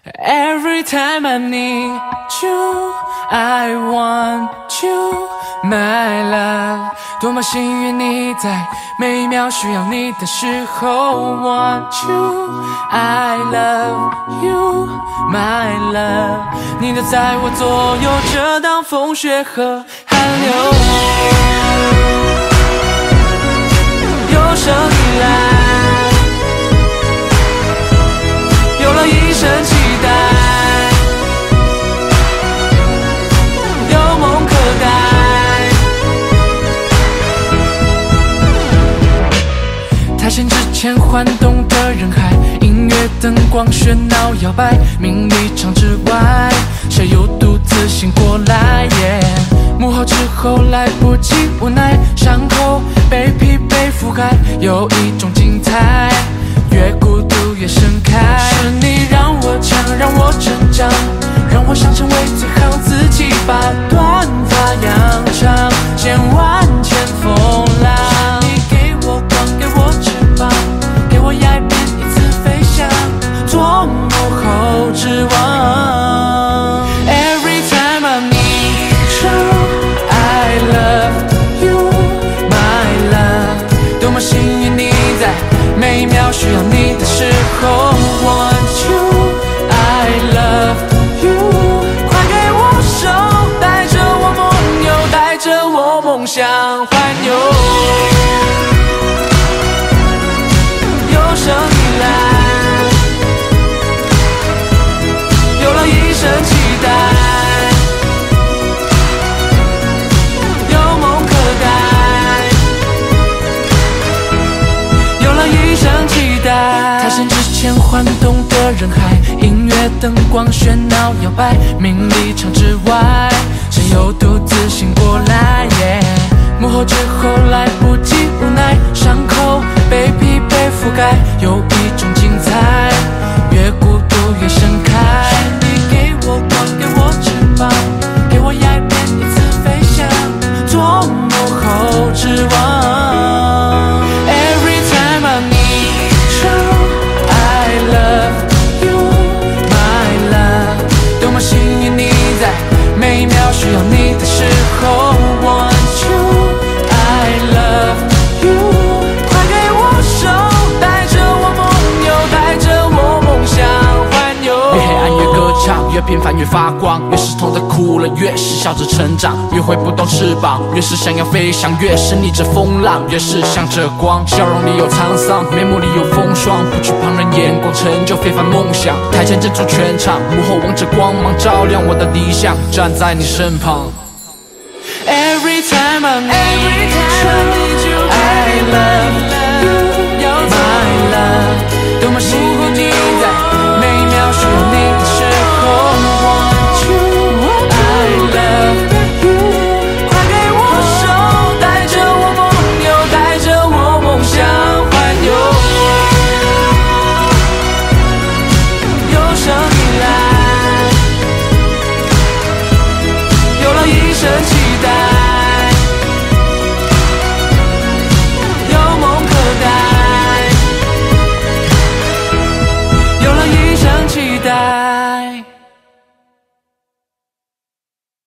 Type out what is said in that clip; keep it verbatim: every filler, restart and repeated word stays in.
Every time I need you, I want you, my love。多么幸运你在每一秒需要你的时候 want you, I love you, my love。你都在我左右，遮挡风雪和寒流。有生以来，有了一身期待，有梦可待。塌陷之前晃动的人海，音乐灯光喧闹摇摆，名利场之外，谁又独自醒过来？ yeah 幕后之后来不及无奈，伤口被疲惫覆盖，有一种精彩，越孤独越盛开。是你让我强，让我成长，让我想成为最好自己，把短发扬长，千万千风浪。是你给我光，给我翅膀，给我崖边一次飞翔，做幕后之王。Every time I need you。 I love you, my love。 多么幸运你在每一秒需要你的时候 want you, I love you。 快给我手，带着我梦游，带着我梦想环游。有生以来，有了一身期待。 塌陷之前晃动的人海，音乐灯光喧闹摇摆，名利场之外，谁又独自醒过来？ yeah 幕后之后来不及无奈，伤口被疲惫覆盖，有一种精彩，越孤独越盛开。是你给我光，给我翅膀，给我崖边一次飞翔，做幕后之王。Every time I need I love you, my love。 多么幸运你在每一秒需要你的时候 want you, I love you。 快给我手，带着我梦游，带着我梦想环游。越黑暗越歌唱，越平凡越发光，越是痛的哭了，越是笑着成长，越会不动翅膀，越是想要飞翔，越是逆着风浪，越是向着光。笑容里有沧桑，眉目里有风霜，不惧旁人眼光，成就非凡梦想。台前镇住全场，幕后望着光芒照亮我的理想，站在你身旁。Every time I need you, I love you。